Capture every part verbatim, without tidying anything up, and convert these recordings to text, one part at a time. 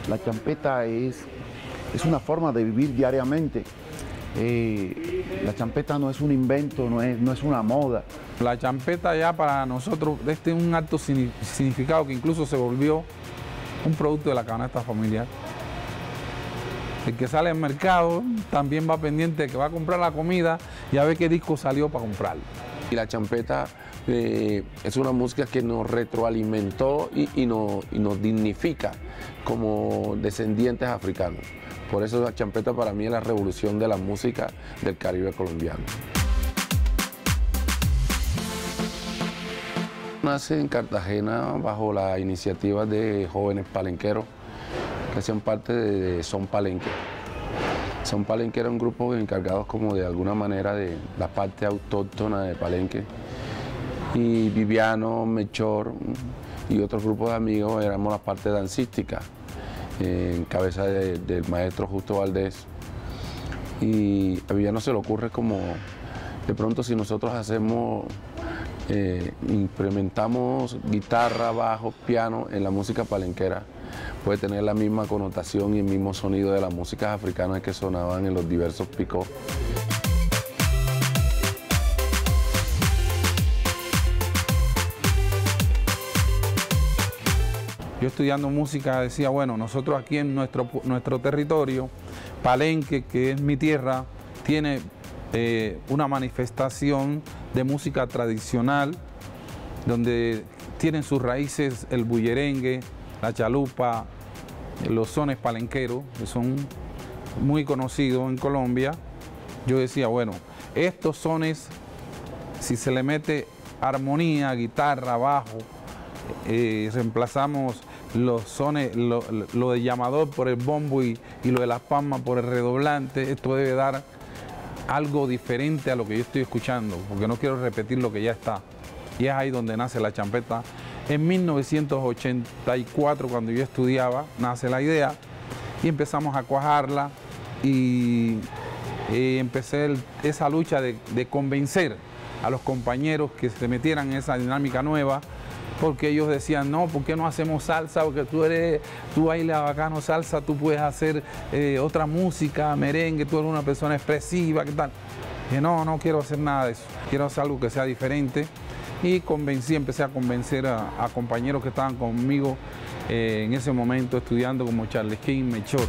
La champeta es, es una forma de vivir diariamente. Eh, la champeta no es un invento, no es, no es una moda. La champeta ya para nosotros este es un alto significado que incluso se volvió un producto de la canasta familiar. El que sale al mercado también va pendiente de que va a comprar la comida y a ver qué disco salió para comprarlo. Y la champeta eh, es una música que nos retroalimentó y, y, nos, y nos dignifica como descendientes africanos. Por eso la champeta para mí es la revolución de la música del Caribe colombiano. Nace en Cartagena bajo la iniciativa de jóvenes palenqueros que hacían parte de Son Palenque. Son Palenque era un grupo encargados como de alguna manera de la parte autóctona de Palenque. Y Viviano, Melchor y otros grupos de amigos éramos la parte dancística, eh, en cabeza de, del maestro Justo Valdés. Y a Viviano se le ocurre como, de pronto si nosotros hacemos, eh, implementamos guitarra, bajo, piano en la música palenquera, puede tener la misma connotación y el mismo sonido de las músicas africanas que sonaban en los diversos picos. Yo estudiando música decía, bueno, nosotros aquí en nuestro, nuestro territorio, Palenque, que es mi tierra, tiene eh, una manifestación de música tradicional, donde tienen sus raíces el bullerengue, la chalupa, los sones palenqueros, que son muy conocidos en Colombia. Yo decía, bueno, estos sones, si se le mete armonía, guitarra, bajo, eh, reemplazamos los sones, lo, lo de llamador por el bombo y, y lo de las palmas por el redoblante, esto debe dar algo diferente a lo que yo estoy escuchando, porque no quiero repetir lo que ya está. Y es ahí donde nace la champeta. En mil novecientos ochenta y cuatro, cuando yo estudiaba, nace la idea y empezamos a cuajarla y, y empecé el, esa lucha de, de convencer a los compañeros que se metieran en esa dinámica nueva, porque ellos decían, no, ¿por qué no hacemos salsa? Porque tú eres, tú bailas bacano salsa, tú puedes hacer eh, otra música, merengue, tú eres una persona expresiva, ¿qué tal? Y no, no quiero hacer nada de eso, quiero hacer algo que sea diferente. Y convencí, empecé a convencer a, a compañeros que estaban conmigo eh, en ese momento estudiando, como Charles King, Melchor.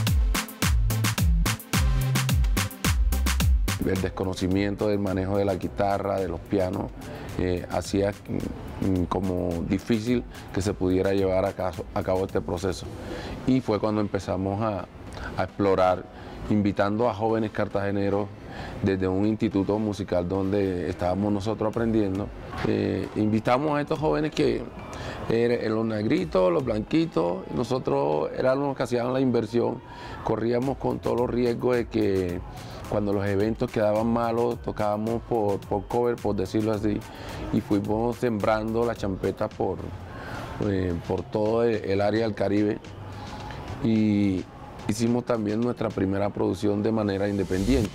El desconocimiento del manejo de la guitarra, de los pianos, eh, hacía mm, como difícil que se pudiera llevar a, caso, a cabo este proceso. Y fue cuando empezamos a, a explorar, invitando a jóvenes cartageneros desde un instituto musical donde estábamos nosotros aprendiendo. Eh, invitamos a estos jóvenes que eran los negritos, los blanquitos, nosotros éramos los que hacían la inversión, corríamos con todos los riesgos de que cuando los eventos quedaban malos, tocábamos por, por cover, por decirlo así, y fuimos sembrando la champeta por, eh, por todo el área del Caribe. Y hicimos también nuestra primera producción de manera independiente.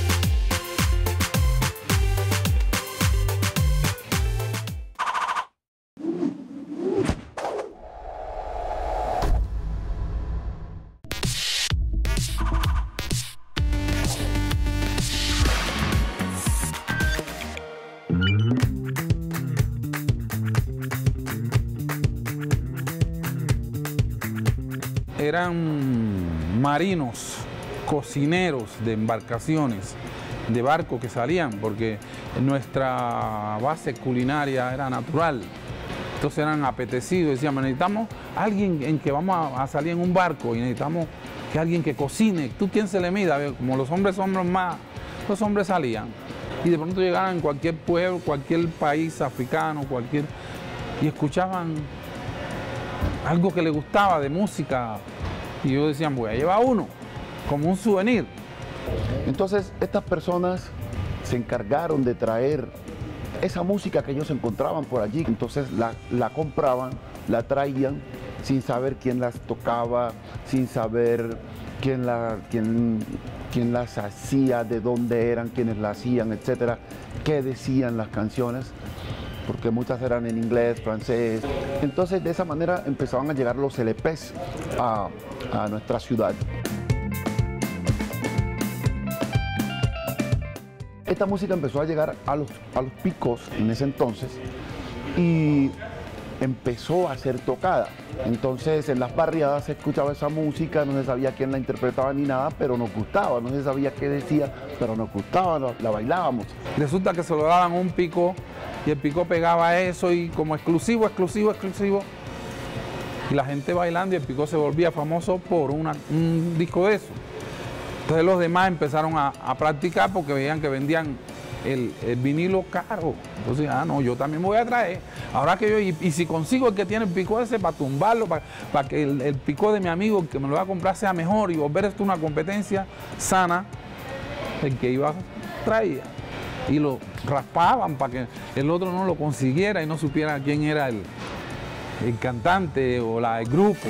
Eran marinos, cocineros de embarcaciones, de barcos que salían, porque nuestra base culinaria era natural. Entonces eran apetecidos, decían, necesitamos alguien en que vamos a salir en un barco y necesitamos que alguien que cocine. ¿Tú quién se le mida? Como los hombres son los más, los hombres salían. Y de pronto llegaban en cualquier pueblo, cualquier país africano, cualquier, y escuchaban algo que les gustaba de música. Y yo decía, voy a llevar uno, como un souvenir. Entonces, estas personas se encargaron de traer esa música que ellos encontraban por allí. Entonces, la, la compraban, la traían, sin saber quién las tocaba, sin saber quién, la, quién, quién las hacía, de dónde eran, quiénes las hacían, etcétera, qué decían las canciones. porque muchas eran en inglés, francés. Entonces de esa manera empezaban a llegar los L Pes a, a nuestra ciudad. Esta música empezó a llegar a los, a los picos en ese entonces y empezó a ser tocada. Entonces en las barriadas se escuchaba esa música, no se sabía quién la interpretaba ni nada, pero nos gustaba, no se sabía qué decía, pero nos gustaba, la, la bailábamos. Resulta que se lo daban un pico y el pico pegaba eso y como exclusivo, exclusivo, exclusivo. Y la gente bailando y el pico se volvía famoso por una, un disco de eso. Entonces los demás empezaron a, a practicar porque veían que vendían el, el vinilo caro. Entonces, ah, no, yo también me voy a traer. Ahora que yo, y, y si consigo el que tiene el pico ese para tumbarlo, para, para que el, el pico de mi amigo, el que me lo va a comprar, sea mejor y volver esto una competencia sana, el que iba traía. Y lo raspaban para que el otro no lo consiguiera y no supiera quién era el, el cantante o la, el grupo.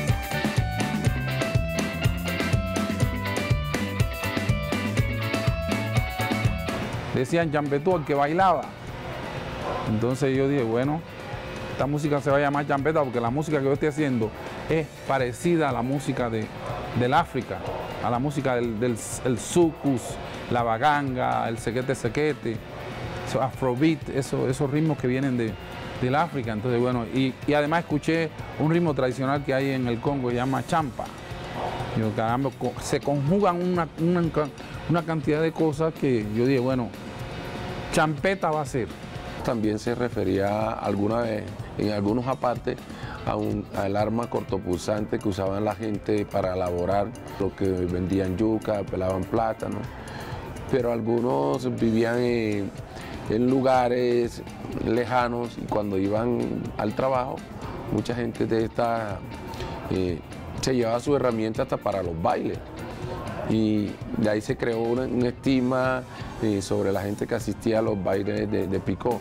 Decían champetú, el que bailaba. Entonces yo dije, bueno, esta música se va a llamar champeta porque la música que yo estoy haciendo es parecida a la música de, del África, a la música del, del el sucus, la baganga, el sequete sequete, eso, afrobeat, eso, esos ritmos que vienen de, del África. Entonces, bueno, y, y además escuché un ritmo tradicional que hay en el Congo que se llama champa. Yo, caramba, se conjugan una, una, una cantidad de cosas que yo dije, bueno, champeta va a ser. También se refería alguna vez, en algunos apartes, a un, al arma cortopulsante que usaban la gente para elaborar lo que vendían yuca, pelaban plátano, pero algunos vivían en, en lugares lejanos y cuando iban al trabajo, mucha gente de esta eh, se llevaba su herramienta hasta para los bailes. Y de ahí se creó una, una estima eh, sobre la gente que asistía a los bailes de, de picó.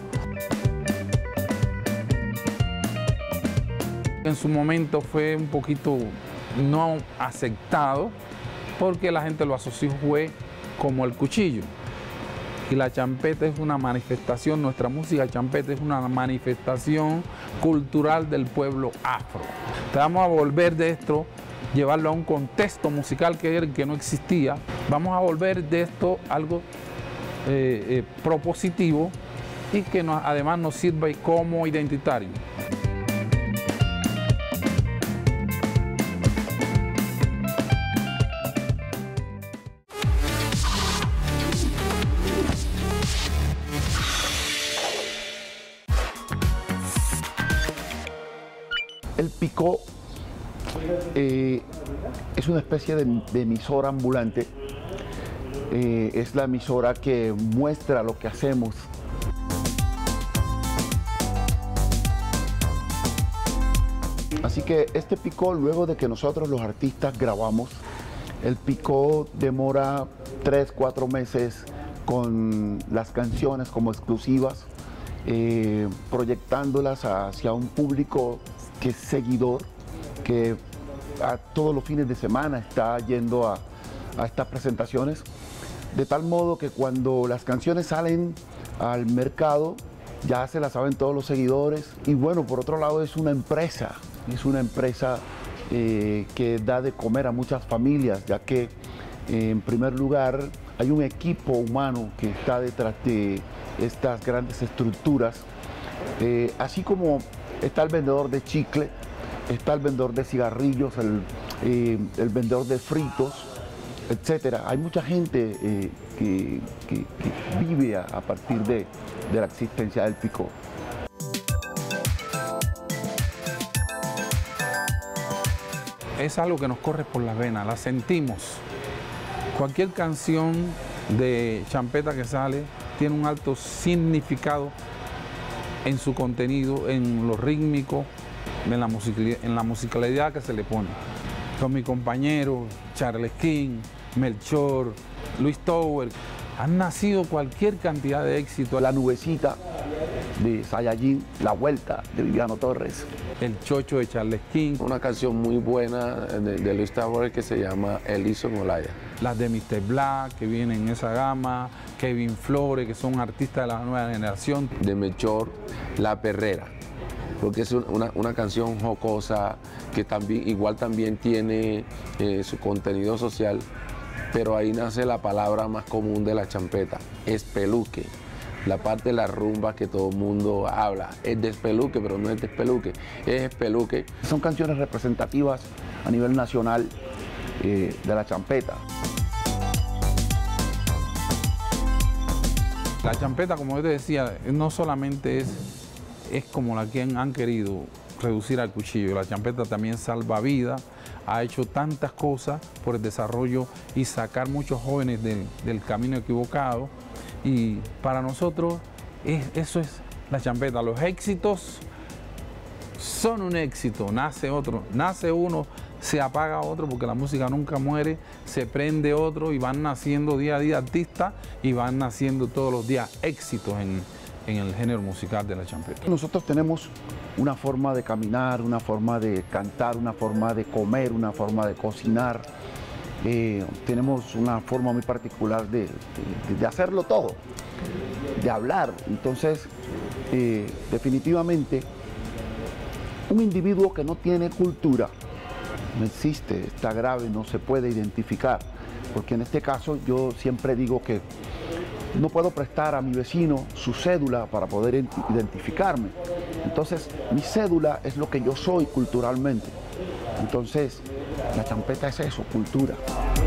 En su momento fue un poquito no aceptado porque la gente lo asoció fue como el cuchillo. Y la champeta es una manifestación, nuestra música champeta es una manifestación cultural del pueblo afro. Te vamos a volver de esto, llevarlo a un contexto musical que, que no existía. Vamos a volver de esto algo eh, eh, propositivo y que nos, además nos sirva como identitario. El picó eh, es una especie de, de emisora ambulante, eh, es la emisora que muestra lo que hacemos. Así que este picó, luego de que nosotros los artistas grabamos, el picó demora tres, cuatro meses con las canciones como exclusivas, eh, proyectándolas hacia un público que es seguidor, que a todos los fines de semana está yendo a, a estas presentaciones, de tal modo que cuando las canciones salen al mercado ya se las saben todos los seguidores. Y bueno, por otro lado es una empresa, es una empresa eh, que da de comer a muchas familias, ya que eh, en primer lugar hay un equipo humano que está detrás de estas grandes estructuras, eh, así como está el vendedor de chicle, está el vendedor de cigarrillos, el, eh, el vendedor de fritos, etcétera. Hay mucha gente eh, que, que, que vive a, a partir de, de la existencia del picó. Es algo que nos corre por las venas, la sentimos. Cualquier canción de champeta que sale tiene un alto significado en su contenido, en lo rítmico, en la, musicalidad, en la musicalidad que se le pone. Con mi compañero Charles King, Melchor, Luis Tower, han nacido cualquier cantidad de éxito. La nubecita de Saiyajin, La Vuelta de Viviano Torres. El Chocho de Charles King. Una canción muy buena de, de Luis Tavares que se llama Elison Olaya. Las de mister Black, que vienen en esa gama, Kevin Flores, que son artistas de la nueva generación. De Melchor, La Perrera, porque es una, una canción jocosa que también, igual también tiene eh, su contenido social, pero ahí nace la palabra más común de la champeta, espeluque. La parte de la rumba que todo el mundo habla, es despeluque, pero no es despeluque, es espeluque. Son canciones representativas a nivel nacional eh, de la champeta. La champeta, como yo te decía, no solamente es, es como la que han, han querido reducir al cuchillo. La champeta también salva vidas, ha hecho tantas cosas por el desarrollo y sacar muchos jóvenes del, del camino equivocado. Y para nosotros es, eso es la champeta. Los éxitos son un éxito, nace otro, nace uno, se apaga otro, porque la música nunca muere, se prende otro y van naciendo día a día artistas y van naciendo todos los días éxitos en, en el género musical de la champeta. Nosotros tenemos una forma de caminar, una forma de cantar, una forma de comer, una forma de cocinar. Eh, tenemos una forma muy particular de, de, de hacerlo todo, de hablar. Entonces, eh, definitivamente, un individuo que no tiene cultura no existe, está grave, no se puede identificar, porque en este caso yo siempre digo que no puedo prestar a mi vecino su cédula para poder identificarme. Entonces, mi cédula es lo que yo soy culturalmente. Entonces, la champeta es eso, cultura.